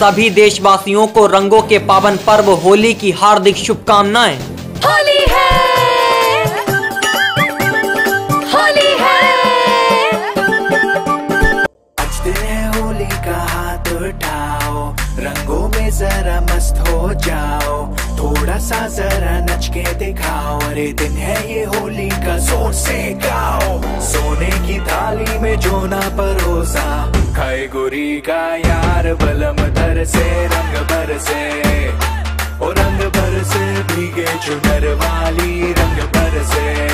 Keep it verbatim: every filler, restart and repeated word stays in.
सभी देशवासियों को रंगों के पावन पर्व होली की हार्दिक शुभकामनाएं। होली है, होली है। आज दिन है होली का, हाथ उठाओ, रंगों में जरा मस्त हो जाओ, थोड़ा सा जरा नच के दिखाओ। अरे दिन है ये होली का, जोर से गाओ। सोने की थाली में जो ना परोसा, खाए गोरी का यार बलम दर से। रंग भर से ओ रंग भर से भीगे चुनर वाली, रंग भर से।